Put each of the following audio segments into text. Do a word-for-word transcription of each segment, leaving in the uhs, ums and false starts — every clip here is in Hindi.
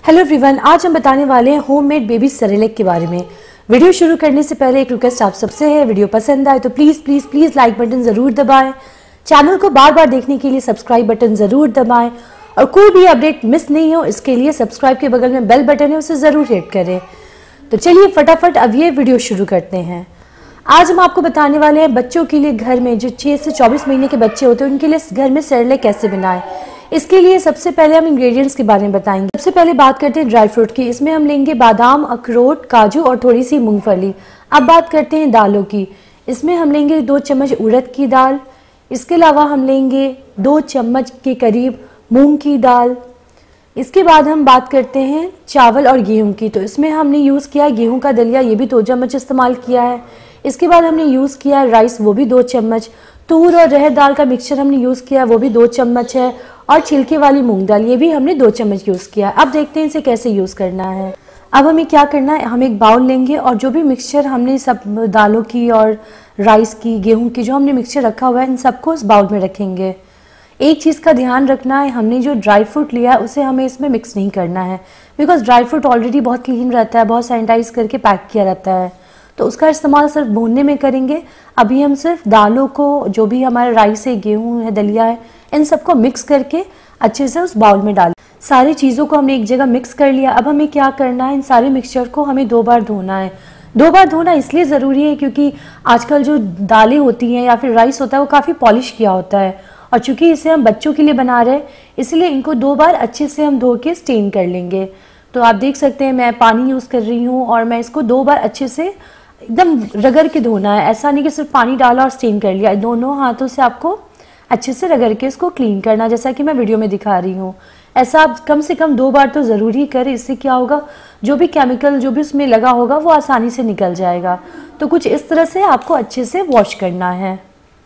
हेलो एवरीवन, आज हम बताने वाले हैं होममेड बेबी सेरेलैक के बारे में। वीडियो शुरू करने से पहले एक रिक्वेस्ट आप सबसे है, वीडियो पसंद आए तो please please please like button ज़रूर दबाएं। चैनल को बार बार देखने के लिए सब्सक्राइब बटन ज़रूर दबाएं और कोई भी अपडेट मिस नहीं हो इसके लिए सब्सक्राइब के बगल में बेल बटन है उसे ज़रूर हिट करें। तो चलिए फटाफट अब ये वीडियो शुरू करते हैं। आज हम आपको बताने वाले हैं बच्चों के लिए घर में जो छः से चौबीस महीने के बच्चे होते हैं उनके लिए घर में सेरेलैक कैसे बनाएं। इसके लिए सबसे पहले हम इंग्रेडिएंट्स के बारे में बताएंगे। सबसे पहले बात करते हैं ड्राई फ्रूट की। इसमें हम लेंगे बादाम, अखरोट, काजू और थोड़ी सी मूंगफली। अब बात करते हैं दालों की। इसमें हम लेंगे दो चम्मच उड़द की दाल। इसके अलावा हम लेंगे दो चम्मच के करीब मूंग की दाल। इसके बाद हम बात करते हैं चावल और गेहूं की। तो इसमें हमने यूज़ किया है गेहूं का दलिया, ये भी दो चम्मच इस्तेमाल किया है। इसके बाद हमने यूज़ किया है राइस, वो भी दो चम्मच। तूर और रहर दाल का मिक्सचर हमने यूज़ किया है, वो भी दो चम्मच है। और छिलके वाली मूंग दाल, ये भी हमने दो चम्मच यूज़ किया है। अब देखते हैं इसे कैसे यूज़ करना है। अब हमें क्या करना है, हम एक बाउल लेंगे और जो भी मिक्सचर हमने सब दालों की और राइस की, गेहूं की जो हमने मिक्सचर रखा हुआ है, इन सबको इस बाउल में रखेंगे। एक चीज़ का ध्यान रखना है, हमने जो ड्राई फ्रूट लिया है उसे हमें इसमें मिक्स नहीं करना है, बिकॉज ड्राई फ्रूट ऑलरेडी बहुत क्लीन रहता है, बहुत सैनिटाइज करके पैक किया रहता है, तो उसका इस्तेमाल सिर्फ भूनने में करेंगे। अभी हम सिर्फ दालों को, जो भी हमारा राइस है, गेहूं है, दलिया है, इन सबको मिक्स करके अच्छे से उस बाउल में डालें। सारी चीज़ों को हमने एक जगह मिक्स कर लिया। अब हमें क्या करना है, इन सारे मिक्सचर को हमें दो बार धोना है। दो बार धोना इसलिए ज़रूरी है क्योंकि आजकल जो दालें होती हैं या फिर राइस होता है वो काफ़ी पॉलिश किया होता है, और चूंकि इसे हम बच्चों के लिए बना रहे हैं इसलिए इनको दो बार अच्छे से हम धो के स्टेन कर लेंगे। तो आप देख सकते हैं मैं पानी यूज़ कर रही हूँ और मैं इसको दो बार अच्छे से एकदम रगड़ के धोना है। ऐसा नहीं कि सिर्फ पानी डाला और स्टेन कर लिया, दोनों हाथों से आपको अच्छे से रगड़ के इसको क्लीन करना, जैसा कि मैं वीडियो में दिखा रही हूँ। ऐसा आप कम से कम दो बार तो ज़रूर ही करें। इससे क्या होगा, जो भी केमिकल जो भी उसमें लगा होगा वो आसानी से निकल जाएगा। तो कुछ इस तरह से आपको अच्छे से वॉश करना है।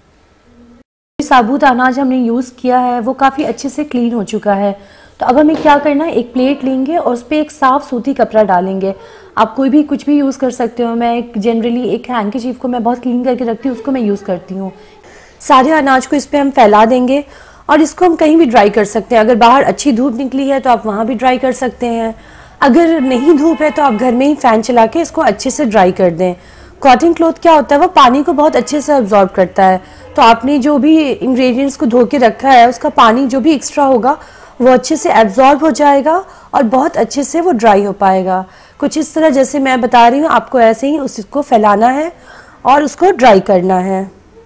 साबुत अनाज हमने यूज़ किया है वो काफ़ी अच्छे से क्लीन हो चुका है। तो अब हमें क्या करना है, एक प्लेट लेंगे और उस पर एक साफ़ सूती कपड़ा डालेंगे। आप कोई भी कुछ भी यूज़ कर सकते हो। मैं एक जनरली एक हैंकीचीफ को मैं बहुत क्लीन करके रखती हूँ, उसको मैं यूज़ करती हूँ। सारे अनाज को इस पर हम फैला देंगे और इसको हम कहीं भी ड्राई कर सकते हैं। अगर बाहर अच्छी धूप निकली है तो आप वहाँ भी ड्राई कर सकते हैं। अगर नहीं धूप है तो आप घर में ही फ़ैन चला के इसको अच्छे से ड्राई कर दें। कॉटन क्लॉथ क्या होता है, वो पानी को बहुत अच्छे से अब्जॉर्ब करता है। तो आपने जो भी इंग्रेडिएंट्स को धो के रखा है उसका पानी जो भी एक्स्ट्रा होगा वो अच्छे से एब्जॉर्ब हो जाएगा और बहुत अच्छे से वो ड्राई हो पाएगा। कुछ इस तरह जैसे मैं बता रही हूँ, आपको ऐसे ही उसको फैलाना है और उसको ड्राई करना है।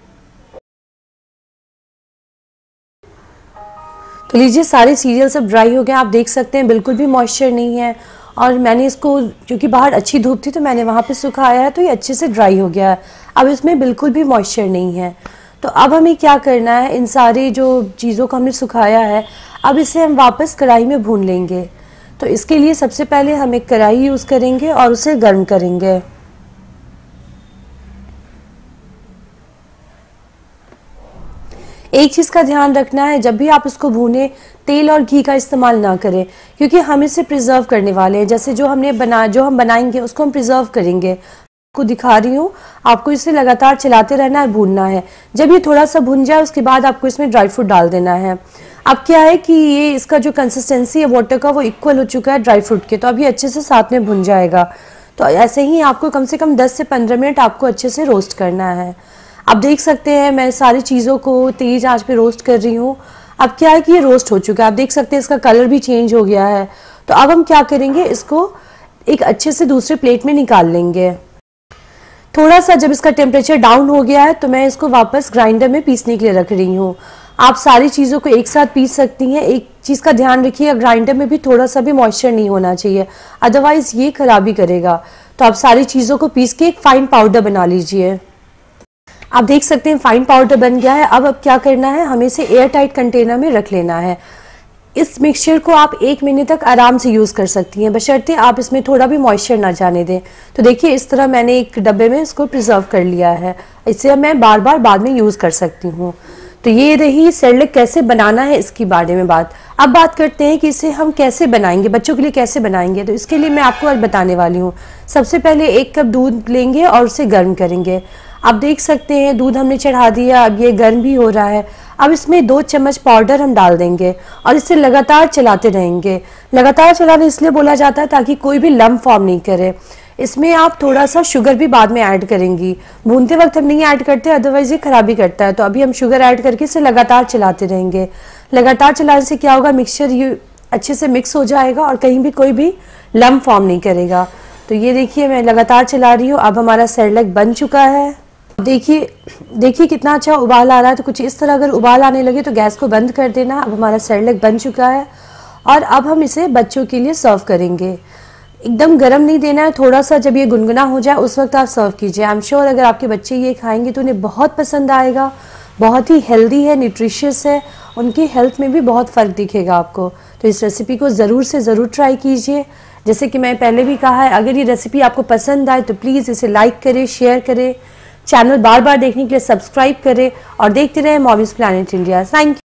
तो लीजिए सारे सीरियल सब ड्राई हो गए। आप देख सकते हैं बिल्कुल भी मॉइस्चर नहीं है, और मैंने इसको, क्योंकि बाहर अच्छी धूप थी तो मैंने वहाँ पे सुखाया है, तो ये अच्छे से ड्राई हो गया है। अब इसमें बिल्कुल भी मॉइस्चर नहीं है। तो अब हमें क्या करना है, इन सारी जो चीज़ों को हमने सुखाया है अब इसे हम वापस कढ़ाई में भून लेंगे। तो इसके लिए सबसे पहले हम एक कढ़ाई यूज़ करेंगे और उसे गर्म करेंगे। एक चीज़ का ध्यान रखना है, जब भी आप इसको भूनें तेल और घी का इस्तेमाल ना करें, क्योंकि हम इसे प्रिजर्व करने वाले हैं। जैसे जो हमने बना जो हम बनाएंगे उसको हम प्रिजर्व करेंगे। आपको दिखा रही हूँ, आपको इसे लगातार चलाते रहना है, भूनना है। जब ये थोड़ा सा भुन जाए उसके बाद आपको इसमें ड्राई फ्रूट डाल देना है। अब क्या है कि ये इसका जो कंसिस्टेंसी है वाटर का वो इक्वल हो चुका है ड्राई फ्रूट के, तो अभी अच्छे से साथ में भुन जाएगा। तो ऐसे ही आपको कम से कम दस से पंद्रह मिनट आपको अच्छे से रोस्ट करना है। आप देख सकते हैं मैं सारी चीज़ों को तेज़ आंच पे रोस्ट कर रही हूँ। अब क्या है कि ये रोस्ट हो चुका है, आप देख सकते हैं इसका कलर भी चेंज हो गया है। तो अब हम क्या करेंगे, इसको एक अच्छे से दूसरे प्लेट में निकाल लेंगे। थोड़ा सा जब इसका टेम्परेचर डाउन हो गया है तो मैं इसको वापस ग्राइंडर में पीसने के लिए रख रही हूँ। आप सारी चीज़ों को एक साथ पीस सकती हैं। एक चीज़ का ध्यान रखिए, ग्राइंडर में भी थोड़ा सा भी मॉइस्चर नहीं होना चाहिए, अदरवाइज़ ये खराबी करेगा। तो आप सारी चीज़ों को पीस के एक फाइन पाउडर बना लीजिए। आप देख सकते हैं फाइन पाउडर बन गया है। अब अब क्या करना है, हमें इसे एयर टाइट कंटेनर में रख लेना है। इस मिक्सचर को आप एक महीने तक आराम से यूज़ कर सकती हैं, बशर्ते आप इसमें थोड़ा भी मॉइस्चर ना जाने दें। तो देखिए इस तरह मैंने एक डब्बे में इसको प्रिजर्व कर लिया है, इससे मैं बार बार बाद में यूज़ कर सकती हूँ। तो ये रही सेरेलैक कैसे बनाना है इसके बारे में बात। अब बात करते हैं कि इसे हम कैसे बनाएंगे, बच्चों के लिए कैसे बनाएंगे। तो इसके लिए मैं आपको आज बताने वाली हूँ। सबसे पहले एक कप दूध लेंगे और उसे गर्म करेंगे। आप देख सकते हैं दूध हमने चढ़ा दिया, अब ये गर्म भी हो रहा है। अब इसमें दो चम्मच पाउडर हम डाल देंगे और इसे लगातार चलाते रहेंगे। लगातार चलाना इसलिए बोला जाता है ताकि कोई भी लम्प फॉर्म नहीं करे। इसमें आप थोड़ा सा शुगर भी बाद में ऐड करेंगी, भूनते वक्त हम नहीं ऐड करते, अदरवाइज ये खराबी करता है। तो अभी हम शुगर ऐड करके इसे लगातार चलाते रहेंगे। लगातार चलाने से क्या होगा, मिक्सचर ये अच्छे से मिक्स हो जाएगा और कहीं भी कोई भी लम्प फॉर्म नहीं करेगा। तो ये देखिए मैं लगातार चला रही हूँ। अब हमारा सेरेलैक बन चुका है। देखिए देखिए कितना अच्छा उबाल आ रहा है। तो कुछ इस तरह अगर उबाल आने लगे तो गैस को बंद कर देना। अब हमारा सेरेलैक बन चुका है और अब हम इसे बच्चों के लिए सर्व करेंगे। एकदम गर्म नहीं देना है, थोड़ा सा जब ये गुनगुना हो जाए उस वक्त आप सर्व कीजिए। आई एम श्योर अगर आपके बच्चे ये खाएंगे तो उन्हें बहुत पसंद आएगा। बहुत ही हेल्दी है, न्यूट्रिशियस है, उनकी हेल्थ में भी बहुत फ़र्क दिखेगा आपको। तो इस रेसिपी को ज़रूर से ज़रूर ट्राई कीजिए। जैसे कि मैं पहले भी कहा है, अगर ये रेसिपी आपको पसंद आए तो प्लीज़ इसे लाइक करें, शेयर करें, चैनल बार बार देखने के लिए सब्सक्राइब करें और देखते रहें mommies planet India. Thank you.